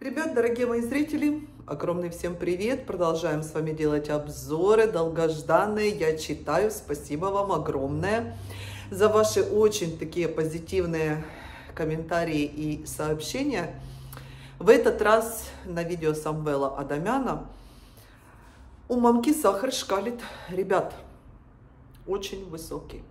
Ребят, дорогие мои зрители, огромный всем привет! Продолжаем с вами делать обзоры долгожданные. Я читаю. Спасибо вам огромное за ваши очень такие позитивные комментарии и сообщения. В этот раз на видео Самвела Адамяна у мамки сахар шкалит, ребят, очень высокий.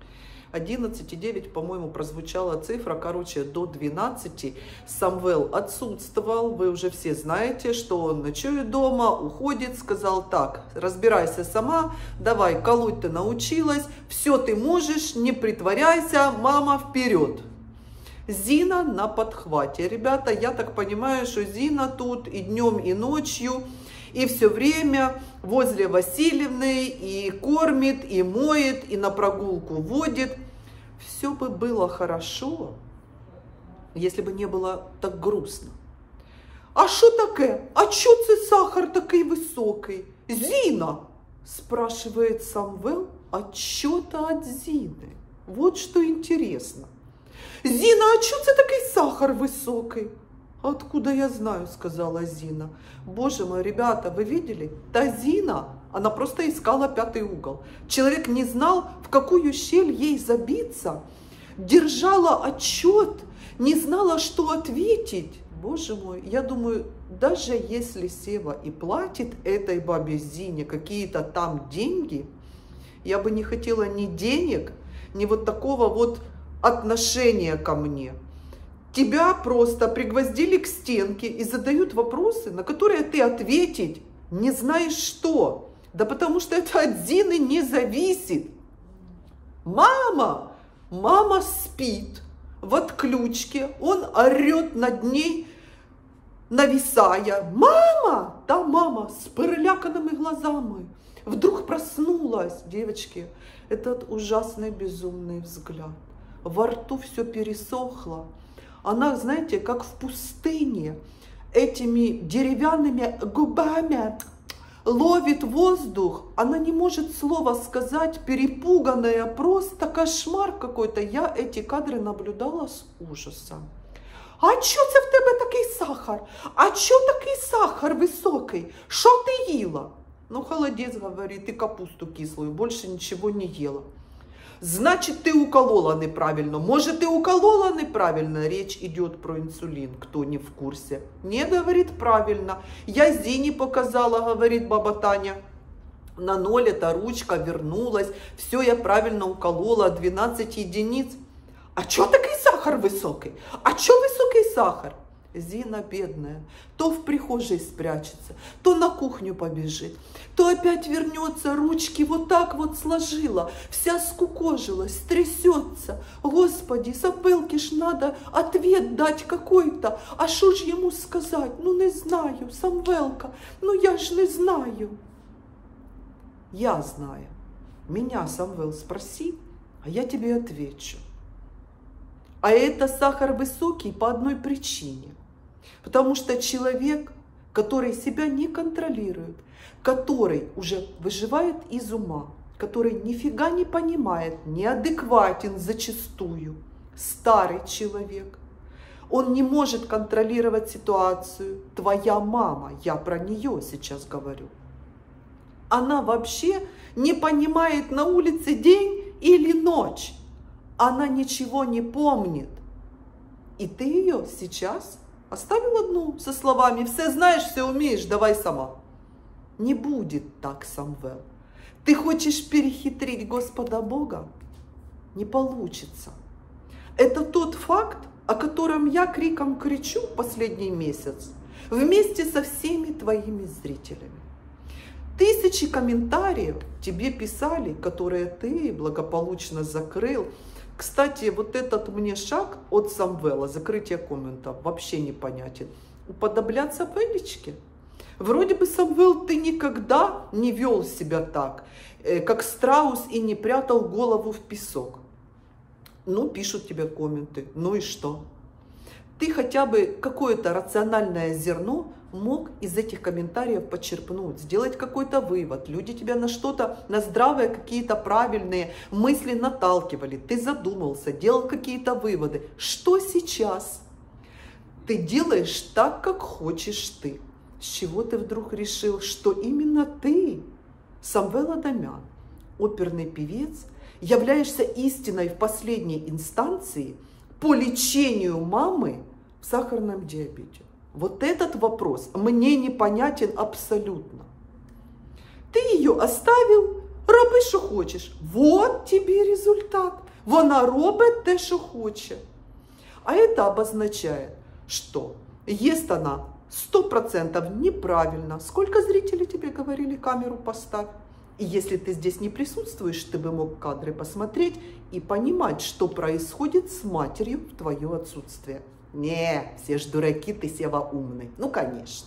11,9, по-моему, прозвучала цифра, короче, до 12. Самвел отсутствовал, вы уже все знаете, что он ночует дома, уходит, сказал так: разбирайся сама, давай, колоть ты научилась, все ты можешь, не притворяйся, мама, вперед. Зина на подхвате, ребята, я так понимаю, что Зина тут и днем, и ночью, и все время возле Васильевны, и кормит, и моет, и на прогулку водит. Все бы было хорошо, если бы не было так грустно. А що таке? А чо це сахар такий високий? Зина, спрашивает Самвел отчета от Зины. Вот что интересно. Зина, а чо це такий сахар высокий? Откуда я знаю, сказала Зина. Боже мой, ребята, вы видели? Та Зина, она просто искала пятый угол. Человек не знал, в какую щель ей забиться. Держала отчет, не знала, что ответить. Боже мой, я думаю, даже если Сева и платит этой бабе Зине какие-то там деньги, я бы не хотела ни денег, ни вот такого вот отношения ко мне. Тебя просто пригвоздили к стенке и задают вопросы, на которые ты ответить не знаешь что. Да потому что это от Зины не зависит. Мама! Мама спит в отключке, он орет над ней, нависая. Мама! Да, мама с переляканными глазами. Вдруг проснулась. Девочки, этот ужасный безумный взгляд. Во рту все пересохло. Она, знаете, как в пустыне, этими деревянными губами ловит воздух. Она не может слова сказать, перепуганная, просто кошмар какой-то. Я эти кадры наблюдала с ужасом. А чо це в тебе такий сахар? А чо такий сахар високий? Що ти їла? Ну, холодец, говорит, и капусту кислую, больше ничего не ела. Значит, ты уколола неправильно. Может, ты уколола неправильно? Речь идет про инсулин, кто не в курсе. Не, говорит, правильно. Я Зине показала, говорит баба Таня. На 0 эта ручка вернулась. Все, я правильно уколола, 12 единиц. А чё такой сахар высокий? А чё высокий сахар? Зина бедная, то в прихожей спрячется, то на кухню побежит, то опять вернется, ручки вот так вот сложила, вся скукожилась, трясется. Господи, Самвелке ж надо ответ дать какой-то, а шо ж ему сказать? Ну не знаю, Самвелка, ну я ж не знаю. Я знаю. Меня, Самвел, спроси, а я тебе отвечу. А это сахар высокий по одной причине. Потому что человек, который себя не контролирует, который уже выживает из ума, который нифига не понимает, неадекватен зачастую, старый человек, он не может контролировать ситуацию. Твоя мама, я про нее сейчас говорю, она вообще не понимает, на улице день или ночь. Она ничего не помнит. И ты ее сейчас оставил одну со словами: все знаешь, все умеешь, давай сама. Не будет так, Самвел. Ты хочешь перехитрить Господа Бога? Не получится. Это тот факт, о котором я криком кричу последний месяц, вместе со всеми твоими зрителями. Тысячи комментариев тебе писали, которые ты благополучно закрыл. Кстати, вот этот мне шаг от Самвела, закрытие комментов, вообще непонятен. Уподобляться Величке. Вроде бы, Самвел, ты никогда не вел себя так, как страус, и не прятал голову в песок. Ну, пишут тебе комменты, ну и что? Ты хотя бы какое-то рациональное зерно мог из этих комментариев почерпнуть, сделать какой-то вывод. Люди тебя на что-то, на здравые какие-то правильные мысли наталкивали. Ты задумался, делал какие-то выводы. Что сейчас? Ты делаешь так, как хочешь ты. С чего ты вдруг решил, что именно ты, Самвел Адамян, оперный певец, являешься истиной в последней инстанции по лечению мамы в сахарном диабете? Вот этот вопрос мне непонятен абсолютно. Ты ее оставил, роби, що хочеш. Вот тебе результат. Вона робить те, що хоче. А это обозначает, что ест она 100% неправильно. Сколько зрителей тебе говорили, камеру поставь? И если ты здесь не присутствуешь, ты бы мог кадры посмотреть и понимать, что происходит с матерью в твое отсутствие. Не, все ж дураки, ты, Сева, умный. Ну, конечно.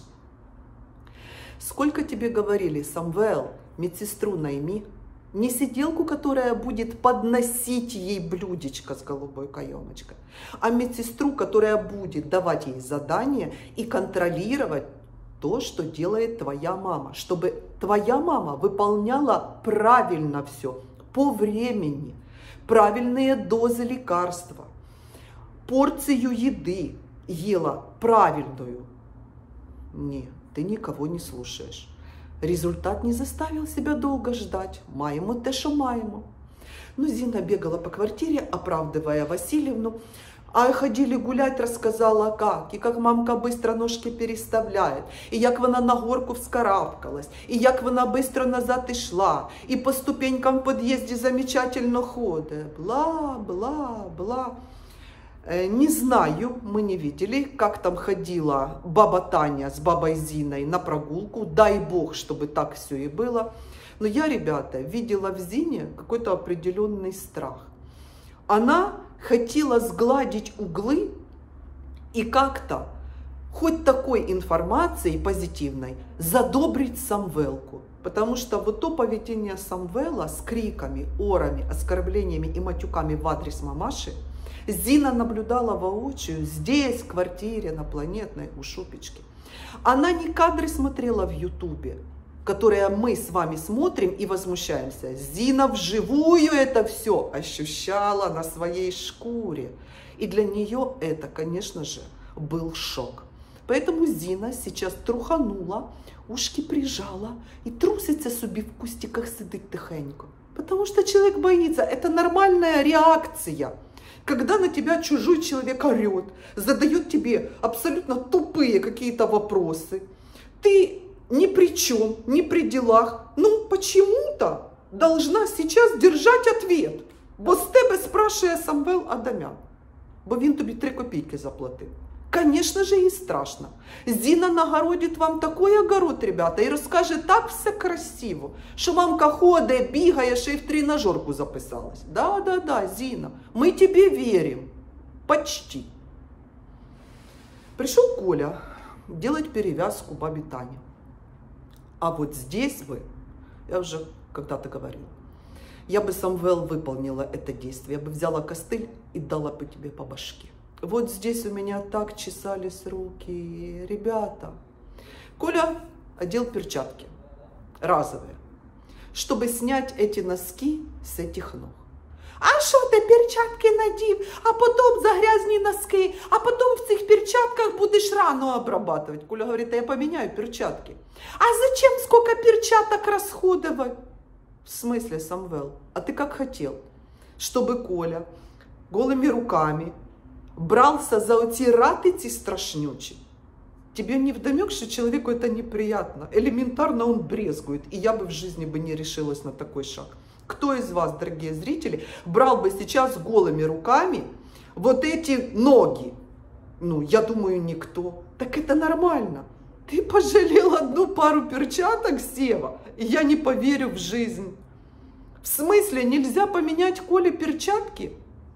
Сколько тебе говорили, Самвел, медсестру найми, не сиделку, которая будет подносить ей блюдечко с голубой каемочкой, а медсестру, которая будет давать ей задания и контролировать то, что делает твоя мама, чтобы твоя мама выполняла правильно все, по времени, правильные дозы лекарства, порцию еды ела правильную. Нет, ты никого не слушаешь. Результат не заставил себя долго ждать. Маємо те, що маємо. Ну, Зина бегала по квартире, оправдывая Васильевну. А ходили гулять, рассказала как. И как мамка быстро ножки переставляет. И як вона на горку вскарабкалась. И як вона быстро назад и шла. И по ступенькам в подъезде замечательно ходит. Бла, бла, бла. Не знаю, мы не видели, как там ходила баба Таня с бабой Зиной на прогулку. Дай бог, чтобы так все и было. Но я, ребята, видела в Зине какой-то определенный страх. Она хотела сгладить углы и как-то, хоть такой информацией позитивной, задобрить Самвелку. Потому что вот то поведение Самвела с криками, орами, оскорблениями и матюками в адрес мамаши Зина наблюдала воочию здесь, в квартире на Планетной у Шупички. Она не кадры смотрела в Ютубе, которые мы с вами смотрим и возмущаемся. Зина вживую это все ощущала на своей шкуре. И для нее это, конечно же, был шок. Поэтому Зина сейчас труханула, ушки прижала и трусится собі в кустиках сидить тихенько. Потому что человек боится. Это нормальная реакция. Когда на тебя чужой человек орет, задает тебе абсолютно тупые какие-то вопросы, ты ни при чем, ни при делах, ну почему-то должна сейчас держать ответ. Бо з тебе спрашує Самвел Адамян, бо він тобі 3 копійки заплатив. Конечно же, ей страшно. Зина нагородит вам такой огород, ребята, и расскажет так все красиво, что мамка ходит, бегает, что и в тренажерку записалась. Да, Зина, мы тебе верим. Почти. Пришел Коля делать перевязку бабе Тане. А вот здесь бы, я уже когда-то говорила, я бы, Самвел, выполнила это действие. Я бы взяла костыль и дала бы тебе по башке. Вот здесь у меня так чесались руки, ребята. Коля одел перчатки разовые, чтобы снять эти носки с этих ног. А що ти перчатки надів, а потом загрязні носки, а потом в цих перчатках будешь рану обрабатывать. Коля говорит, а я поменяю перчатки. А зачем сколько перчаток расходовать? В смысле, Самвел? А ты как хотел, чтобы Коля голыми руками брался за оці ратиці страшнючі? Тебе не вдомек, что человеку это неприятно? Элементарно он брезгует. И я бы в жизни бы не решилась на такой шаг. Кто из вас, дорогие зрители, брал бы сейчас голыми руками вот эти ноги? Ну, я думаю, никто. Так это нормально. Ты пожалел одну пару перчаток, Сева, и я не поверю в жизнь. В смысле, нельзя поменять Коле перчатки?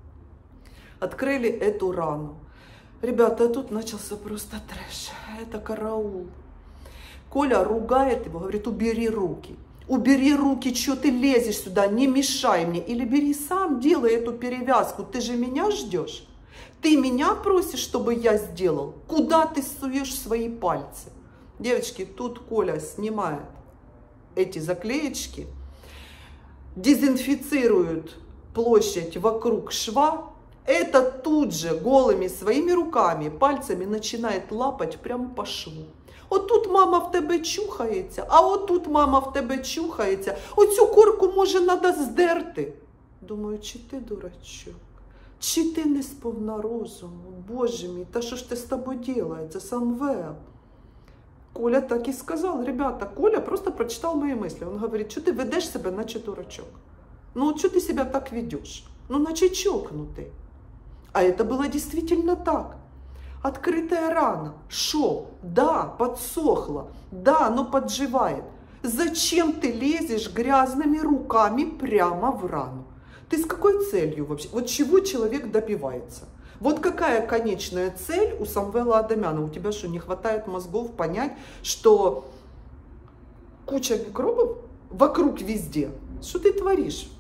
Открыли эту рану. Ребята, тут начался просто трэш. Это караул. Коля ругает его, говорит, убери руки. Убери руки, что ты лезешь сюда, не мешай мне. Или бери сам, делай эту перевязку. Ты же меня ждешь? Ты меня просишь, чтобы я сделал? Куда ты суешь свои пальцы? Девочки, тут Коля снимает эти заклеечки, дезинфицирует площадь вокруг шва. это тут же голыми своими руками, пальцами начинает лапать прямо по шву. От тут мама в тебе чухається, а от тут мама в тебе чухається. Оцю корку, може, треба здерти. Думаю, чи ти дурачок? Чи ти не сповна розуму? Боже мій, та що ж ти з тобою делається, Самвел? Коля так и сказал. Ребята, Коля просто прочитал мои мысли. Он говорит, что ты ведешь себя, значит, дурачок. Ну, что ты себя так ведешь? Ну, значит, чокнутый. А это было действительно так. Открытая рана. Шов. Да, подсохла. Да, но подживает. Зачем ты лезешь грязными руками прямо в рану? Ты с какой целью вообще? Вот чего человек добивается? Вот какая конечная цель у Самвела Адамяна? У тебя что, не хватает мозгов понять, что куча микробов вокруг везде? Что ты творишь?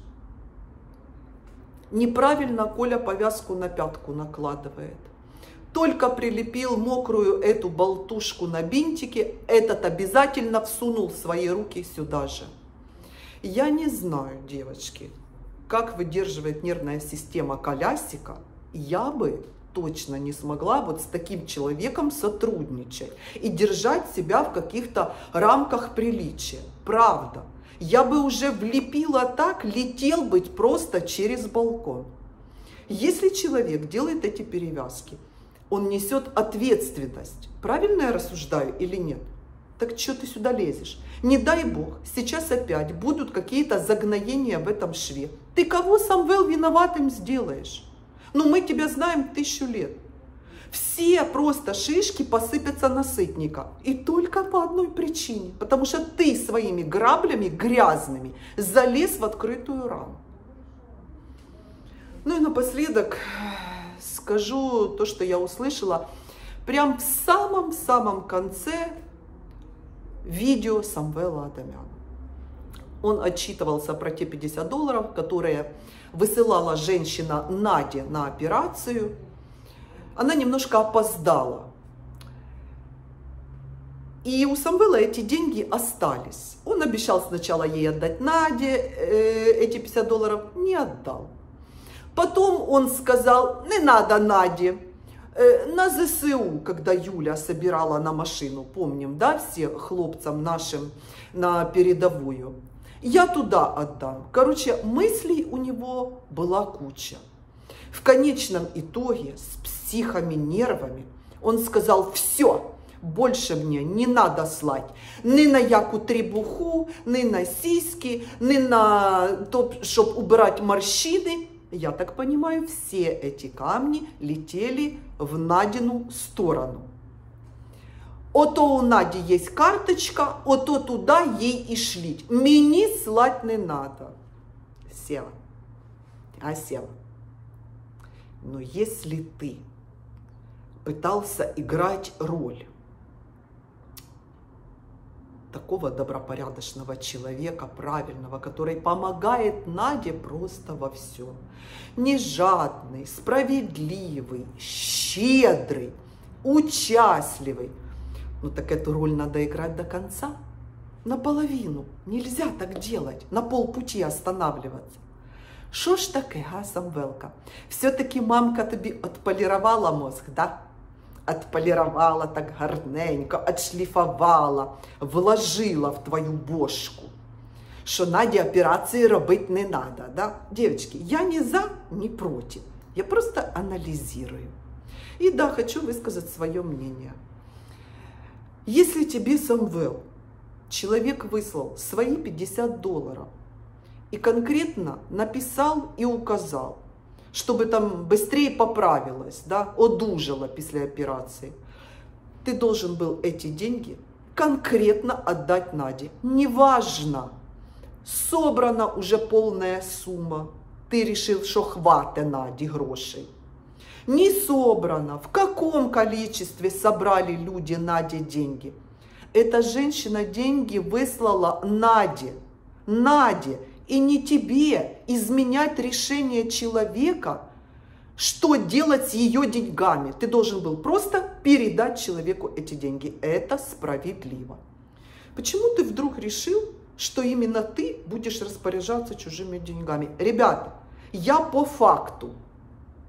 Неправильно Коля повязку на пятку накладывает. Только прилепил мокрую эту болтушку на бинтике, этот обязательно всунул свои руки сюда же. Я не знаю, девочки, как выдерживает нервная система колясика. Я бы точно не смогла вот с таким человеком сотрудничать и держать себя в каких-то рамках приличия. Правда. Я бы уже влепила так, летел быть просто через балкон. Если человек делает эти перевязки, он несет ответственность. Правильно я рассуждаю или нет? Так что ты сюда лезешь? Не дай бог, сейчас опять будут какие-то загноения в этом шве. Ты кого, Самвел, виноватым сделаешь? Ну, мы тебя знаем 1000 лет. Все просто шишки посыпятся на сытника. И только по одной причине. Потому что ты своими граблями грязными залез в открытую рану. Ну и напоследок скажу то, что я услышала прям в самом-самом конце видео Самвела Адамяна. Он отчитывался про те $50, которые высылала женщина Наде на операцию. Она немножко опоздала. И у Самвела эти деньги остались. Он обещал сначала ей отдать Наде эти $50, не отдал. Потом он сказал, не надо Наде. На ЗСУ, когда Юля собирала на машину, помним, да, все хлопцам нашим на передовую. Я туда отдам. Короче, мыслей у него была куча. В конечном итоге с психами, нервами он сказал, все, больше мне не надо слать ни на яку требуху, ни на сиськи, ни на то, чтобы убрать морщины. Я так понимаю, все эти камни летели в Надину сторону. Ото у Наді є карточка, ото туди їй і шліть. Мені слать не надо. Села. А села. Но если ты пытался играть роль такого добропорядочного человека, правильного, который помогает Наде просто во всем, не жадный, справедливый, щедрый, участливый, ну так эту роль надо играть до конца, наполовину. Нельзя так делать, на полпути останавливаться. Що ж таке, га, Самвелка? Все-таки мамка тобі отполировала мозг, да? Отполировала так гарненько, отшліфувала, вложила в твою бошку, що Наді операції робити не надо, да? Девочки, я не за, не против, я просто анализирую. И да, хочу высказать свое мнение. Если тебе, Самвел, человек выслал свои $50 и конкретно написал и указал, чтобы там быстрее поправилась, да, одужала после операции, ты должен был эти деньги конкретно отдать Наде. Неважно, собрана уже полная сумма, ты решил, что хватит Наде грошей. Не собрано, в каком количестве собрали люди Наде деньги. Эта женщина деньги выслала Наде. Наде. И не тебе изменять решение человека, что делать с ее деньгами. Ты должен был просто передать человеку эти деньги. Это справедливо. Почему ты вдруг решил, что именно ты будешь распоряжаться чужими деньгами? Ребята, я по факту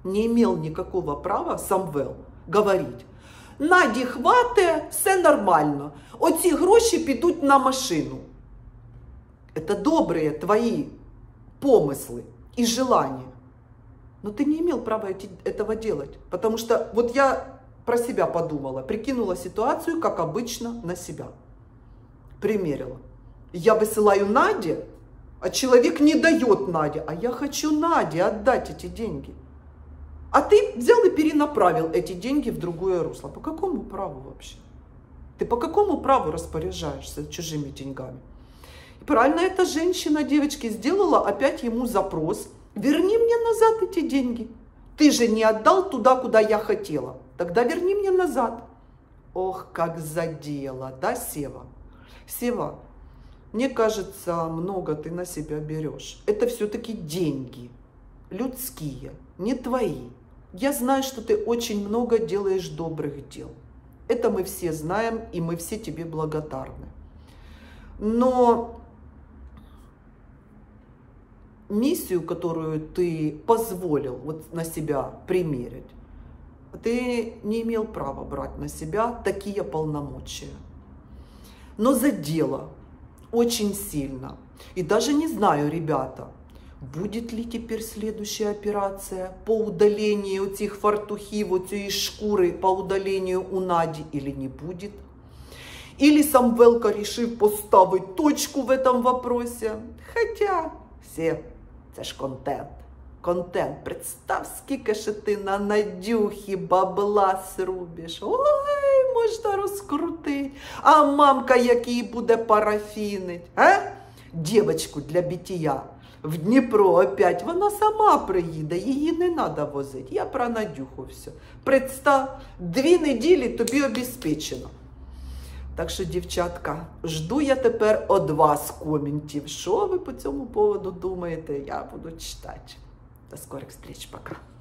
не имел никакого права, Самвел, говорить: Наді хватає, все нормально, оці гроші підуть на машину. Это добрые твои помыслы и желания. Но ты не имел права этого делать. Потому что вот я про себя подумала, прикинула ситуацию, как обычно, на себя. Примерила. Я высылаю Наде, а человек не дает Наде. А я хочу Наде отдать эти деньги. А ты взял и перенаправил эти деньги в другое русло. По какому праву вообще? Ты по какому праву распоряжаешься чужими деньгами? И правильно эта женщина, девочки, сделала опять ему запрос. Верни мне назад эти деньги. Ты же не отдал туда, куда я хотела. Тогда верни мне назад. Ох, как задело, да, Сева? Сева, мне кажется, много ты на себя берешь. Это все-таки деньги. Людские, не твои. Я знаю, что ты очень много делаешь добрых дел. Это мы все знаем, и мы все тебе благодарны. Но миссию, которую ты позволил вот на себя примерить, ты не имел права брать на себя такие полномочия. Но задело очень сильно. И даже не знаю, ребята, будет ли теперь следующая операция по удалению этих фартухів, оцієї шкури, по удалению у Наді, или не будет? Или Самвелка решил поставить точку в этом вопросе? Хотя, все, це ж контент. Контент. Представ, скільки ж ти на Надюхі бабла срубиш. Ой, можна розкрутити. А мамка, як її буде парафінить. Дівочку для бітія в Дніпро опять, вона сама приїде, її не треба возити. Я про Надюху все. Представ, 2 неділі тобі обезпечено. Так що, дівчатка, жду я тепер від вас коментів. Що ви по цьому поводу думаєте? Я буду читати. До скорых встреч, пока.